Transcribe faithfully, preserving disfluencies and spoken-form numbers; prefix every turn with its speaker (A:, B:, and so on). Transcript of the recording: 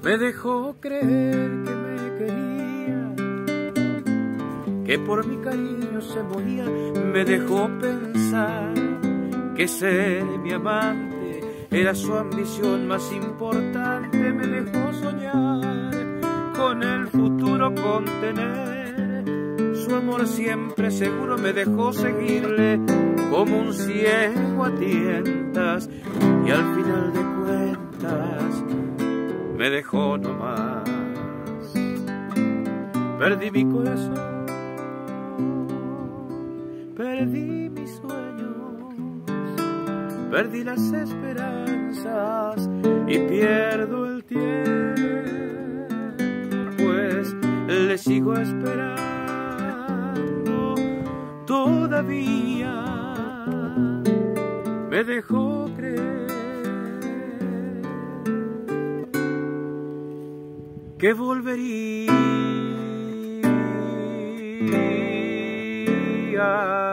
A: me dejó creer que me quería, que por mi cariño se moría, me dejó pensar que ser mi amante era su ambición más importante, me dejó soñar con el futuro, con tener su amor siempre seguro, me dejó seguirle como un ciego a tientas y al final de cuentas me dejó nomás. Perdí mi corazón, perdí mis sueños, perdí las esperanzas y pierdo el tiempo, pues le sigo esperando todavía. Me dejó creer que volvería.